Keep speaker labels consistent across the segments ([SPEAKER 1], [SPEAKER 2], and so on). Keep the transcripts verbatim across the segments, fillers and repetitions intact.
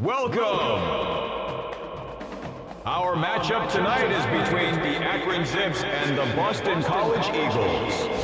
[SPEAKER 1] Welcome! Our matchup tonight is between the Akron Zips and the Boston College Eagles.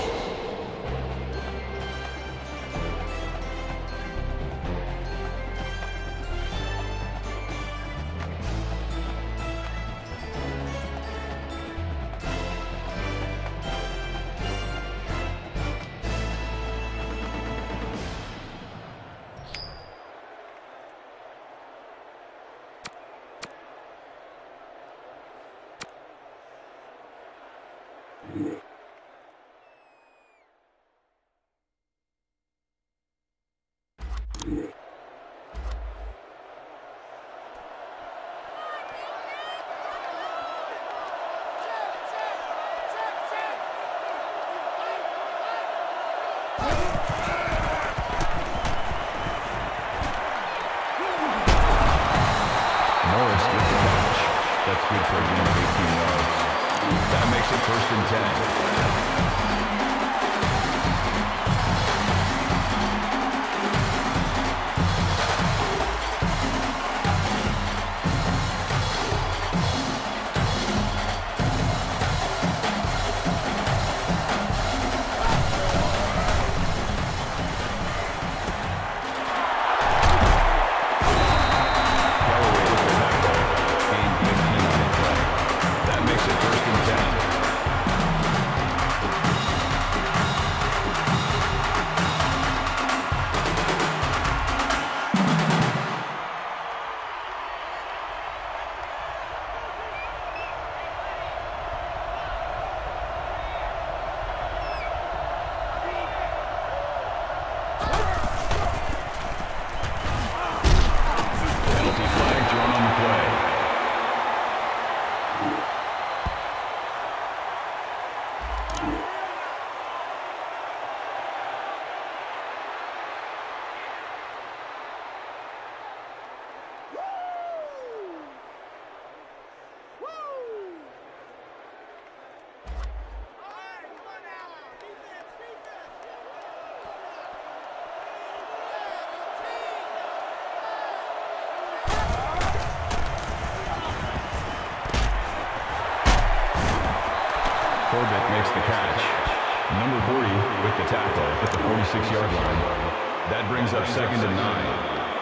[SPEAKER 2] Makes the catch. Number forty with the tackle at the forty-six yard line. That brings up second and nine.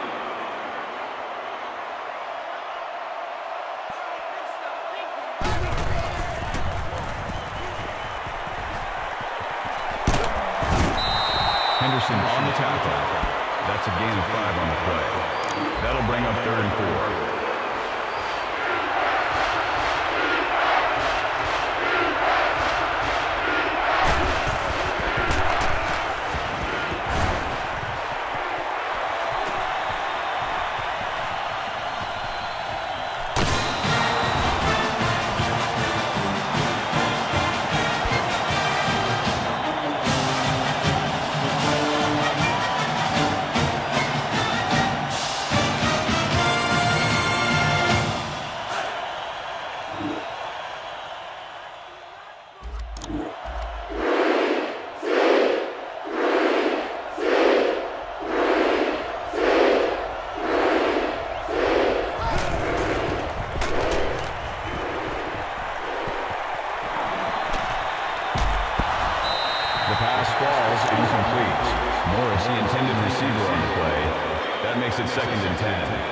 [SPEAKER 2] Henderson on the tackle. That's a gain of five on the play. That'll bring up third and four. It's second and ten.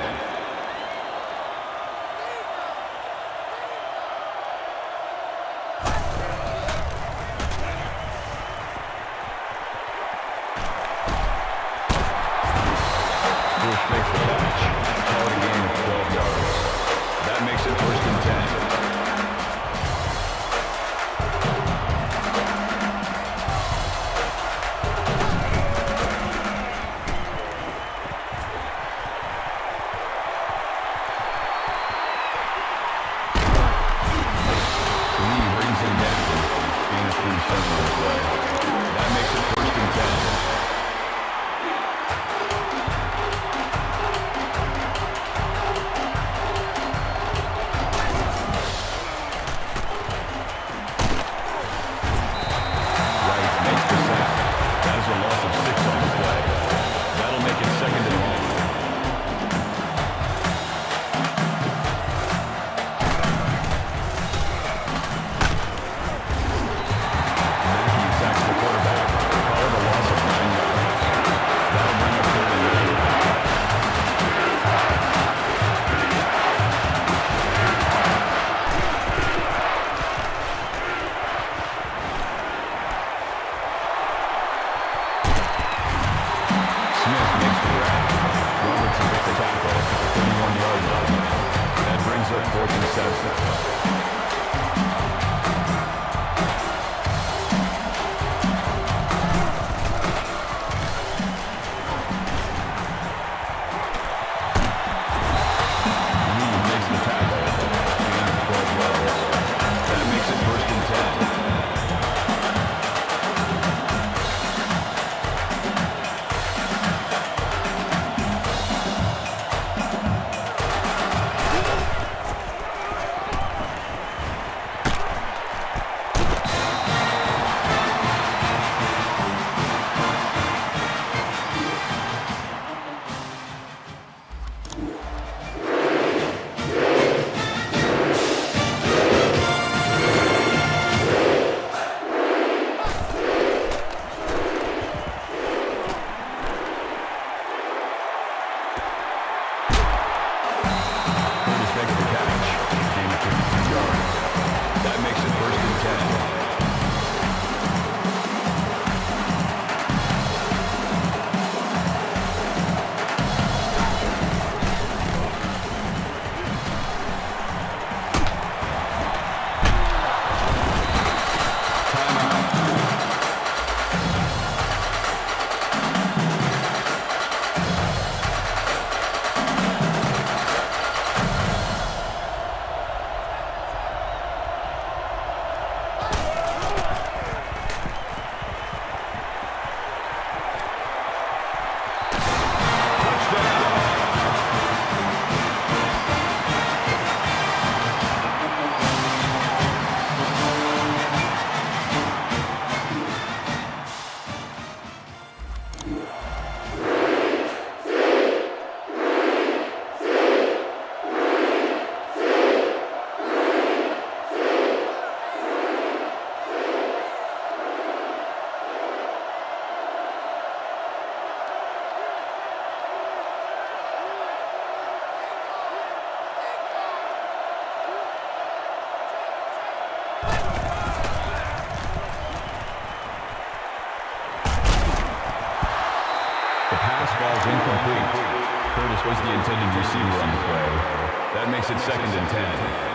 [SPEAKER 2] ball's incomplete. Curtis was the intended receiver on the play. That makes it second and ten.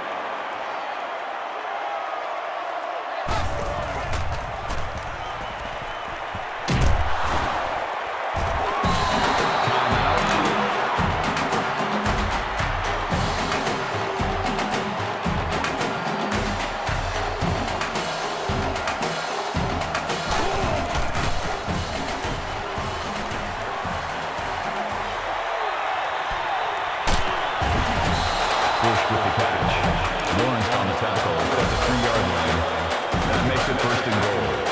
[SPEAKER 1] Bush with the catch. Lawrence on the tackle at the three-yard line. That makes it first and goal.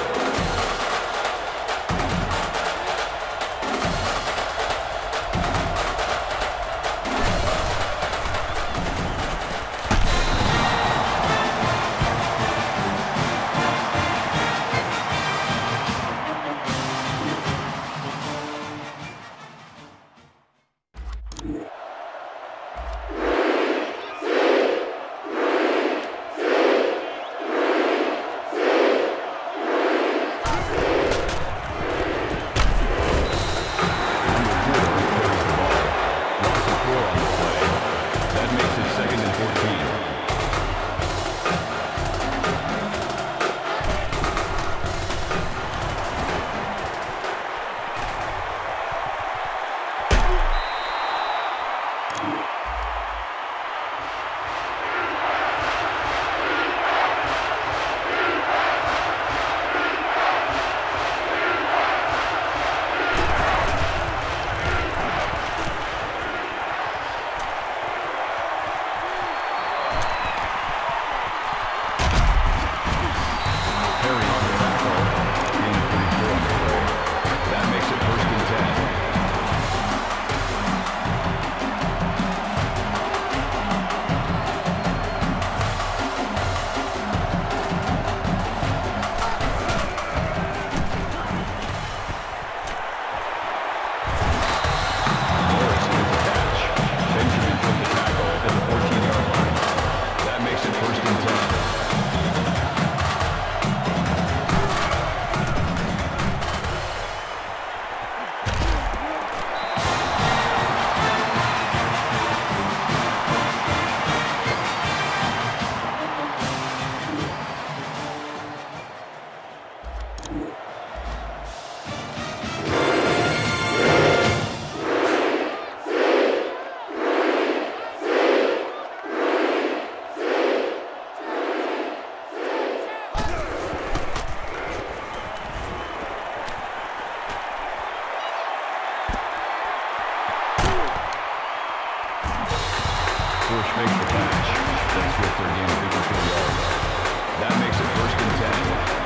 [SPEAKER 2] Bush makes the catch. That's good for a gain of fifty-two yards. That makes it first and ten.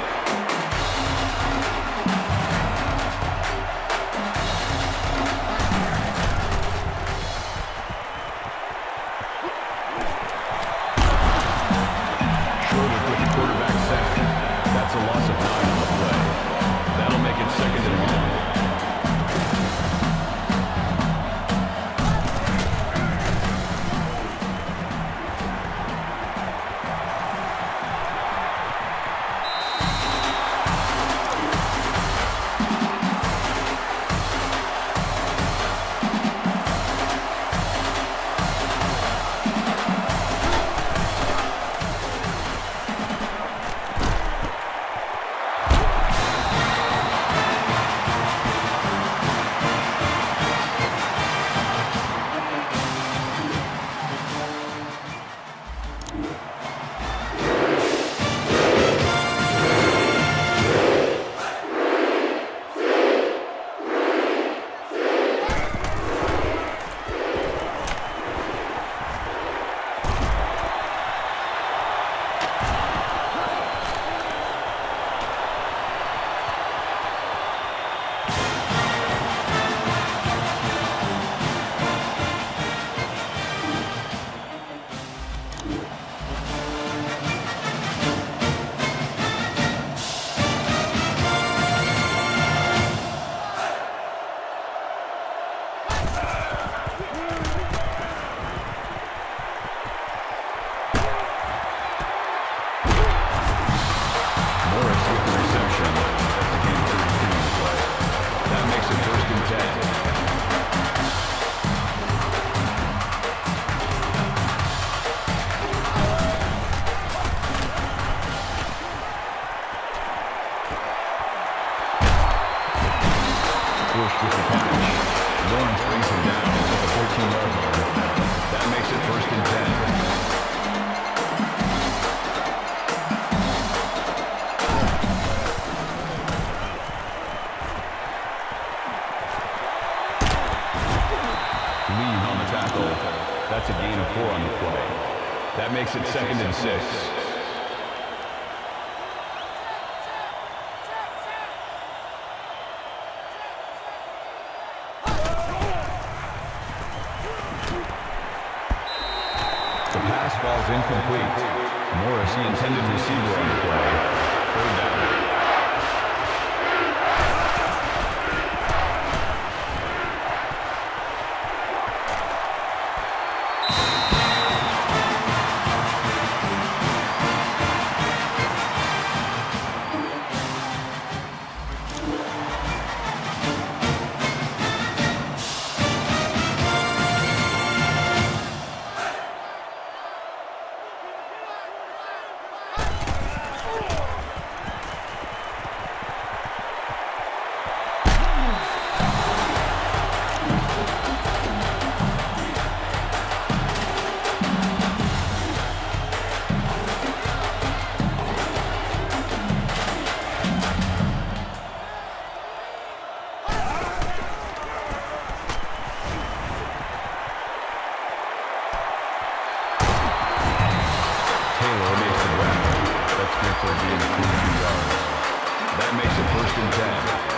[SPEAKER 2] Schroeder with the quarterback sack. That's a loss of nine on the play. That'll make it second and long.
[SPEAKER 1] twenty-six. The pass falls incomplete. Morris, the intended receiver on the play. Third down. That makes it first and ten.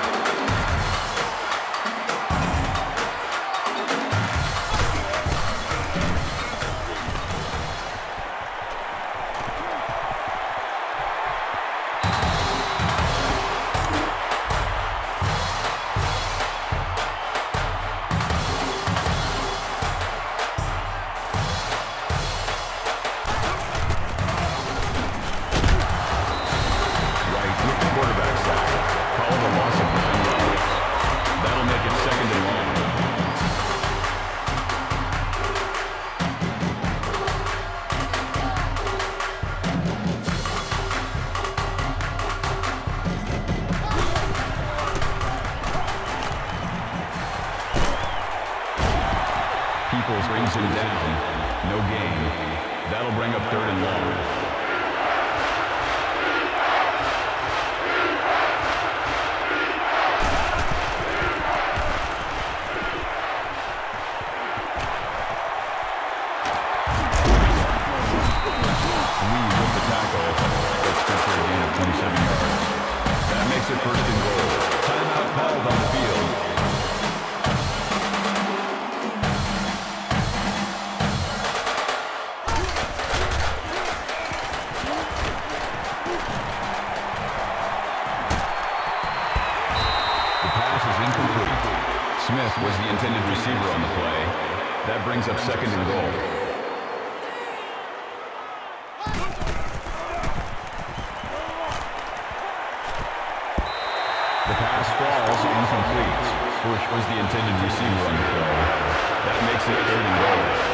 [SPEAKER 1] Peoples brings him down. No gain. That'll bring up third and long. Smith was the intended receiver on the play. That brings up second and goal. The pass falls incomplete. Bush was the intended receiver on the play. That makes it third and goal.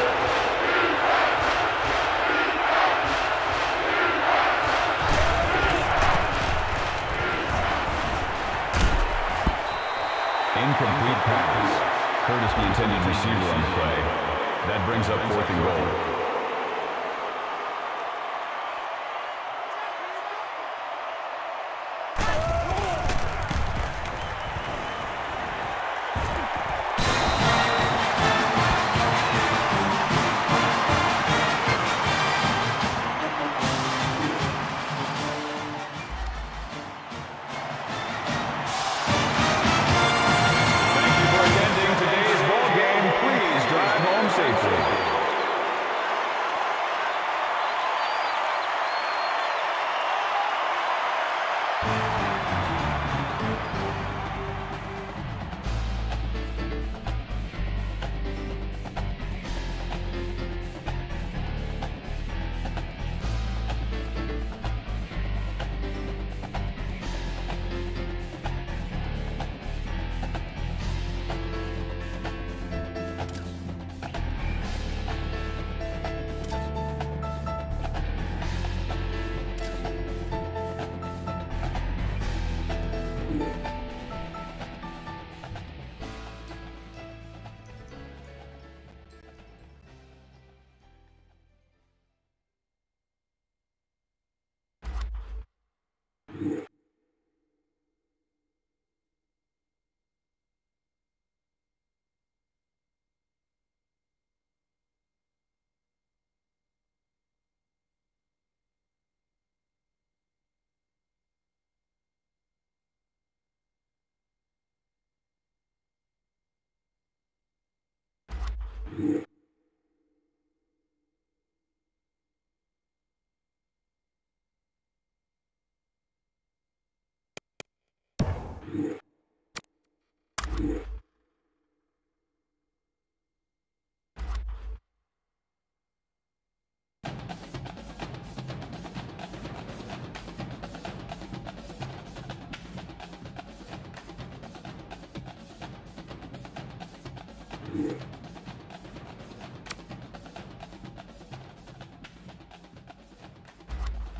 [SPEAKER 1] Incomplete pass. Curtis, the intended receiver on the play. That brings up fourth and goal.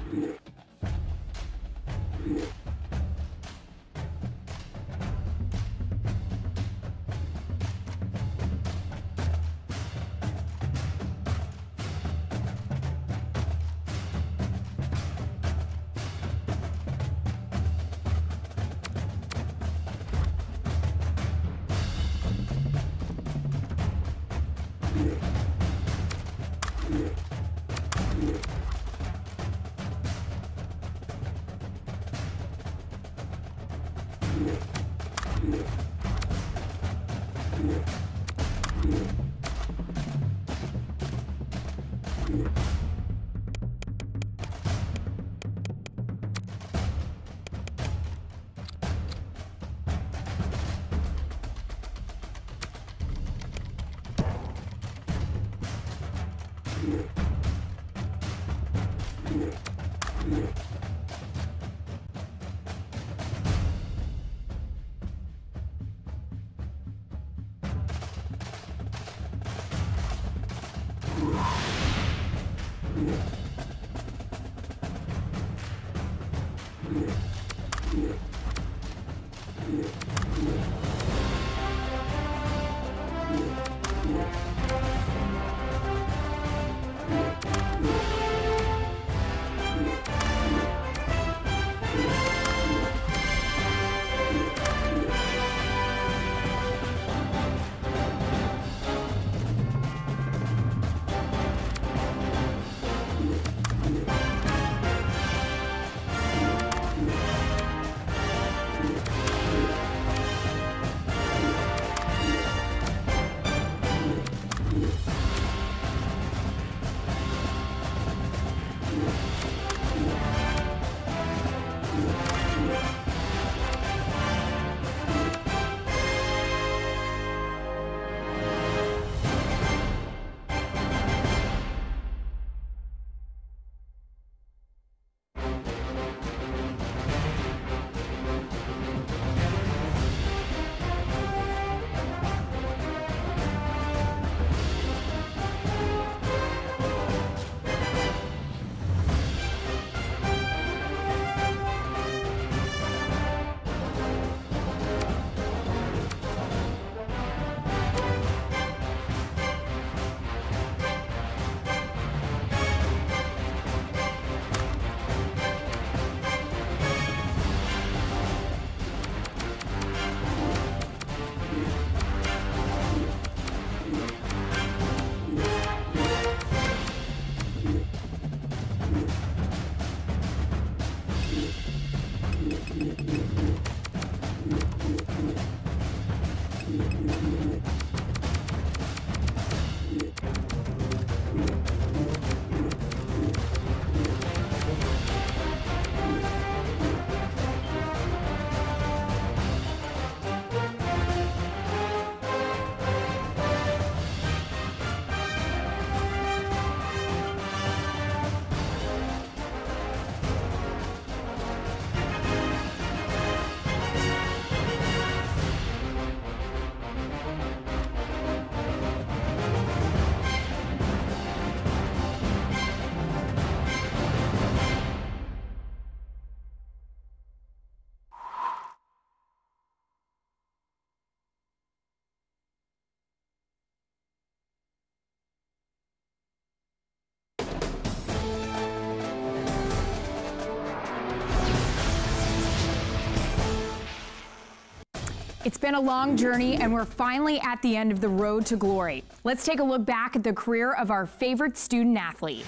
[SPEAKER 3] It's been a long journey, and we're finally at the end of the road to glory. Let's take a look back at the career of our favorite student athlete.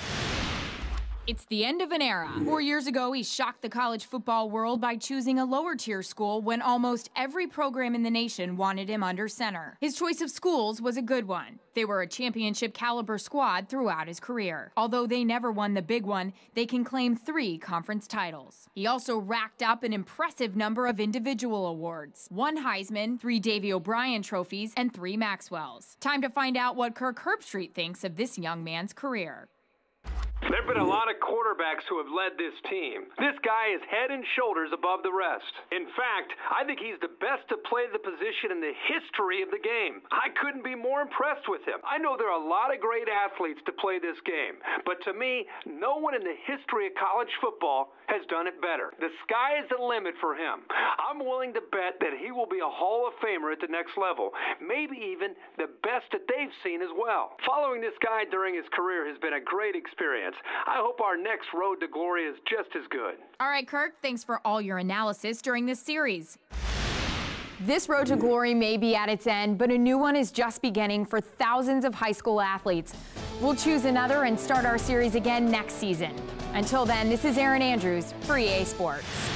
[SPEAKER 4] It's the end of an era. Four years ago, he shocked the college football world by choosing a lower-tier school when almost every program in the nation wanted him under center. His choice of schools was a good one. They were a championship-caliber squad throughout his career. Although they never won the big one, they can claim three conference titles. He also racked up an impressive number of individual awards. One Heisman, three Davy O'Brien trophies, and three Maxwells. Time to find out what Kirk Herbstreit thinks of this young man's career.
[SPEAKER 5] There have been a lot of quarterbacks who have led this team. This guy is head and shoulders above the rest. In fact, I think he's the best to play the position in the history of the game. I couldn't be more impressed with him. I know there are a lot of great athletes to play this game, but to me, no one in the history of college football has done it better. The sky is the limit for him. I'm willing to bet that he will be a Hall of Famer at the next level, maybe even the best that they've seen as well. Following this guy during his career has been a great experience. I hope our next road to glory is just as good.
[SPEAKER 4] All right, Kirk, thanks for all your analysis during this series.
[SPEAKER 3] This road to glory may be at its end, but a new one is just beginning for thousands of high school athletes. We'll choose another and start our series again next season. Until then, this is Erin Andrews for E A Sports.